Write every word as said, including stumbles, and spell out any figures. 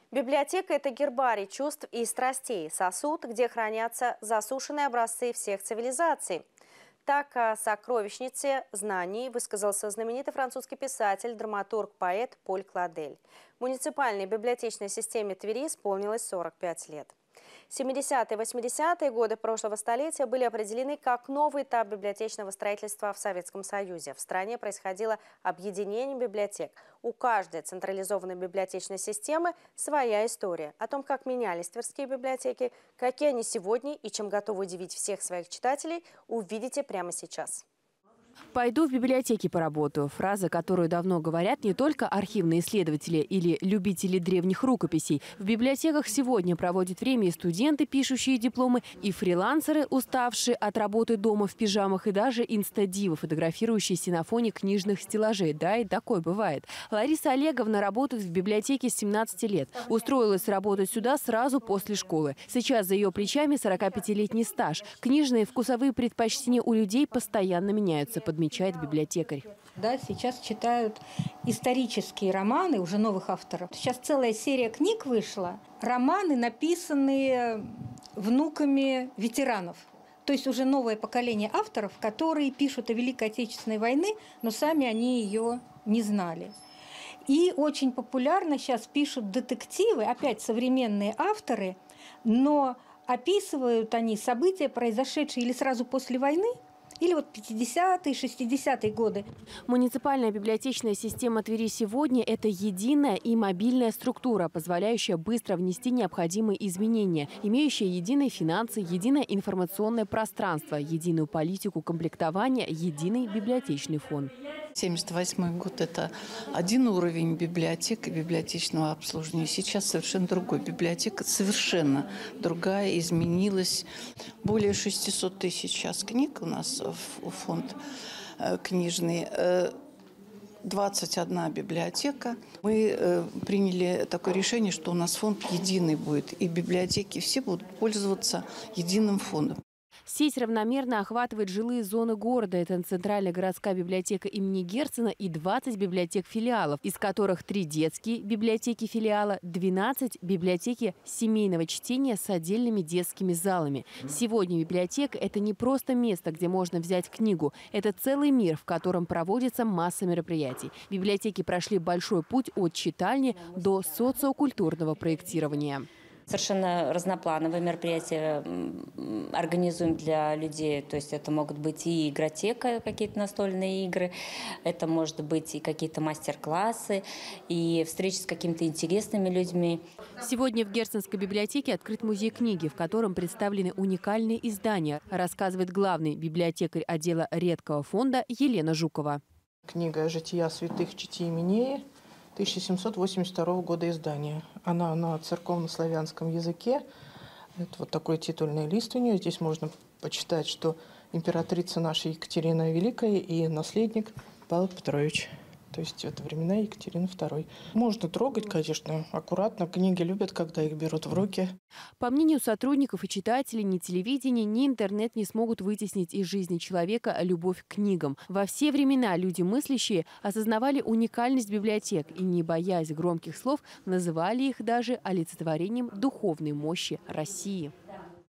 Библиотека – это гербарий чувств и страстей, сосуд, где хранятся засушенные образцы всех цивилизаций. Так о сокровищнице знаний высказался знаменитый французский писатель, драматург, поэт Поль Кладель. Муниципальной библиотечной системе Твери исполнилось сорок пять лет. семидесятые и восьмидесятые годы прошлого столетия были определены как новый этап библиотечного строительства в Советском Союзе. В стране происходило объединение библиотек. У каждой централизованной библиотечной системы своя история. О том, как менялись тверские библиотеки, какие они сегодня и чем готовы удивить всех своих читателей, увидите прямо сейчас. «Пойду в библиотеке поработаю» – фраза, которую давно говорят не только архивные исследователи или любители древних рукописей. В библиотеках сегодня проводят время и студенты, пишущие дипломы, и фрилансеры, уставшие от работы дома в пижамах, и даже инстадивы, фотографирующиеся на фоне книжных стеллажей. Да, и такое бывает. Лариса Олеговна работает в библиотеке с семнадцати лет. Устроилась работать сюда сразу после школы. Сейчас за ее плечами сорокапятилетний стаж. Книжные вкусовые предпочтения у людей постоянно меняются, подмечает библиотекарь. Да, сейчас читают исторические романы уже новых авторов. Сейчас целая серия книг вышла. Романы, написанные внуками ветеранов. То есть уже новое поколение авторов, которые пишут о Великой Отечественной войне, но сами они ее не знали. И очень популярно сейчас пишут детективы, опять современные авторы, но описывают они события, произошедшие или сразу после войны, или вот пятидесятые, шестидесятые годы. Муниципальная библиотечная система Твери сегодня – это единая и мобильная структура, позволяющая быстро внести необходимые изменения, имеющая единые финансы, единое информационное пространство, единую политику комплектования, единый библиотечный фонд. семьдесят восьмой год – это один уровень библиотек и библиотечного обслуживания. Сейчас совершенно другой. Библиотека совершенно другая, изменилась. Более шестисот тысяч сейчас книг у нас в фонд книжный. двадцать одна библиотека. Мы приняли такое решение, что у нас фонд единый будет, и библиотеки все будут пользоваться единым фондом. Сеть равномерно охватывает жилые зоны города. Это центральная городская библиотека имени Герцена и двадцать библиотек-филиалов, из которых три детские библиотеки-филиала, двенадцать библиотеки семейного чтения с отдельными детскими залами. Сегодня библиотека – это не просто место, где можно взять книгу. Это целый мир, в котором проводится масса мероприятий. Библиотеки прошли большой путь от читальни до социокультурного проектирования. Совершенно разноплановые мероприятия организуем для людей. То есть это могут быть и игротека, какие-то настольные игры, это может быть и какие-то мастер-классы, и встречи с какими-то интересными людьми. Сегодня в Герценской библиотеке открыт музей книги, в котором представлены уникальные издания, рассказывает главный библиотекарь отдела редкого фонда Елена Жукова. Книга «Жития святых Читии Минеи» тысяча семьсот восемьдесят второго года издания. Она на церковно-славянском языке. Это вот такой титульный лист у нее. Здесь можно почитать, что императрица наша Екатерина Великая и наследник Павел Петрович. То есть это времена Екатерины второй. Можно трогать, конечно, аккуратно. Книги любят, когда их берут в руки. По мнению сотрудников и читателей, ни телевидение, ни интернет не смогут вытеснить из жизни человека любовь к книгам. Во все времена люди мыслящие осознавали уникальность библиотек и, не боясь громких слов, называли их даже олицетворением духовной мощи России.